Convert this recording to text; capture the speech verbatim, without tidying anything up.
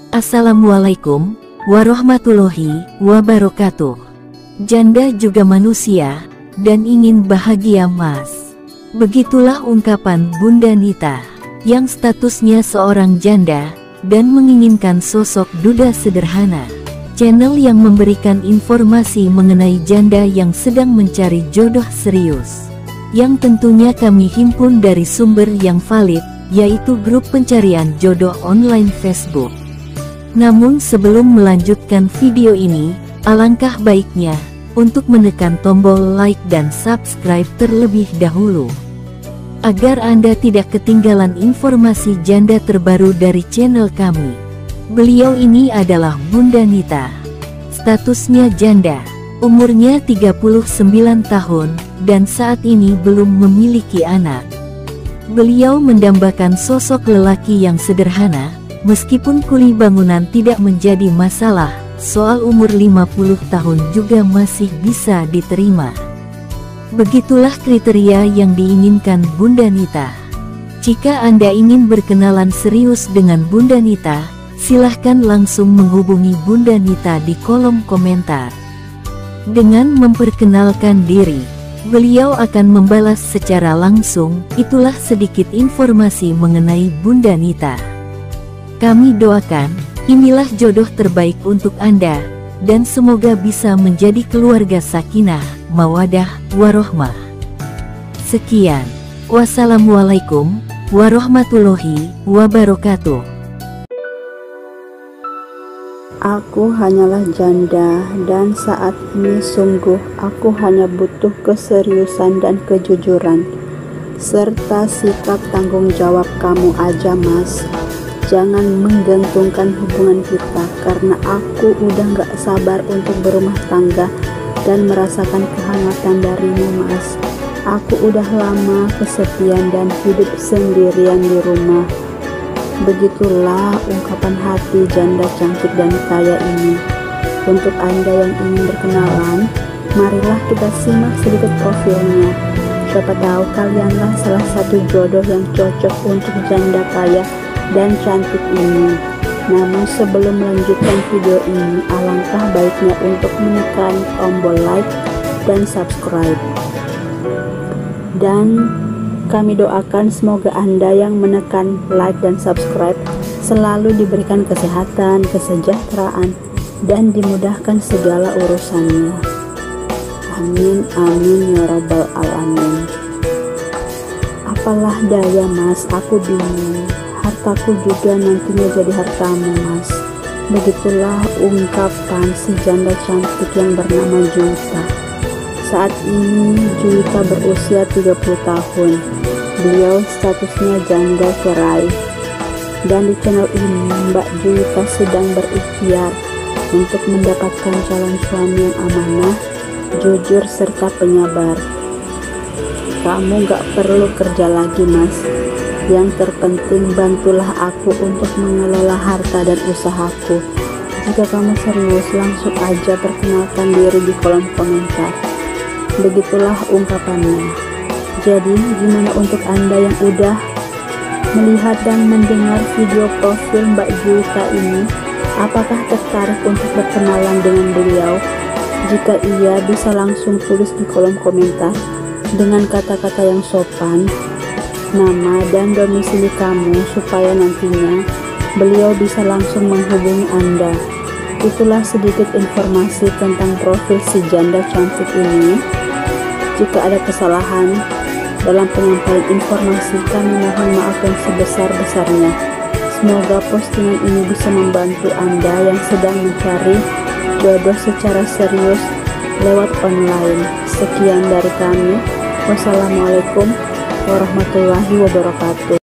Assalamualaikum warahmatullahi wabarakatuh. Janda juga manusia, dan ingin bahagia mas. Begitulah ungkapan Bunda Nita, yang statusnya seorang janda, dan menginginkan sosok duda sederhana. Channel yang memberikan informasi mengenai janda yang sedang mencari jodoh serius. Yang tentunya kami himpun dari sumber yang valid, yaitu grup pencarian jodoh online Facebook. Namun sebelum melanjutkan video ini, alangkah baiknya untuk menekan tombol like dan subscribe terlebih dahulu, agar Anda tidak ketinggalan informasi janda terbaru dari channel kami. Beliau ini adalah Bunda Nita. Statusnya janda, umurnya tiga puluh sembilan tahun, dan saat ini belum memiliki anak. Beliau mendambakan sosok lelaki yang sederhana. Meskipun kuli bangunan tidak menjadi masalah, soal umur lima puluh tahun juga masih bisa diterima. Begitulah kriteria yang diinginkan Bunda Nita. Jika Anda ingin berkenalan serius dengan Bunda Nita, silahkan langsung menghubungi Bunda Nita di kolom komentar. Dengan memperkenalkan diri, beliau akan membalas secara langsung. Itulah sedikit informasi mengenai Bunda Nita. Kami doakan, inilah jodoh terbaik untuk Anda, dan semoga bisa menjadi keluarga sakinah, mawadah, warohmah. Sekian, wassalamualaikum warahmatullahi wabarakatuh. Aku hanyalah janda, dan saat ini sungguh aku hanya butuh keseriusan dan kejujuran, serta sikap tanggung jawab kamu aja mas. Jangan menggantungkan hubungan kita, karena aku udah gak sabar untuk berumah tangga dan merasakan kehangatan darimu mas. Aku udah lama kesepian dan hidup sendirian di rumah. Begitulah ungkapan hati janda cantik dan kaya ini. Untuk Anda yang ingin berkenalan, marilah kita simak sedikit profilnya. Siapa tahu kalianlah salah satu jodoh yang cocok untuk janda kaya dan cantik ini. Namun sebelum melanjutkan video ini, alangkah baiknya untuk menekan tombol like dan subscribe. Dan kami doakan semoga Anda yang menekan like dan subscribe selalu diberikan kesehatan, kesejahteraan, dan dimudahkan segala urusannya. Amin amin ya rabbal alamin. Apalah daya mas, aku bingung. Hartaku juga nantinya jadi hartamu mas. Begitulah ungkapan si janda cantik yang bernama Juwita. Saat ini Juwita berusia tiga puluh tahun. Beliau statusnya janda cerai. Dan di channel ini Mbak Juwita sedang berikhtiar untuk mendapatkan calon suami yang amanah, jujur, serta penyabar. Kamu gak perlu kerja lagi mas. Yang terpenting bantulah aku untuk mengelola harta dan usahaku. Jika kamu serius, langsung aja perkenalkan diri di kolom komentar. Begitulah ungkapannya. Jadi gimana untuk Anda yang udah melihat dan mendengar video profil Mbak Juwita ini? Apakah tertarik untuk berkenalan dengan beliau? Jika iya, bisa langsung tulis di kolom komentar dengan kata-kata yang sopan, nama dan domisili kamu, supaya nantinya beliau bisa langsung menghubungi Anda. Itulah sedikit informasi tentang profil si janda cantik ini. Jika ada kesalahan dalam penyampaian informasi, kami mohon maaf yang sebesar-besarnya. Semoga postingan ini bisa membantu Anda yang sedang mencari jodoh secara serius lewat online. Sekian dari kami. Wassalamualaikum warahmatullahi wabarakatuh.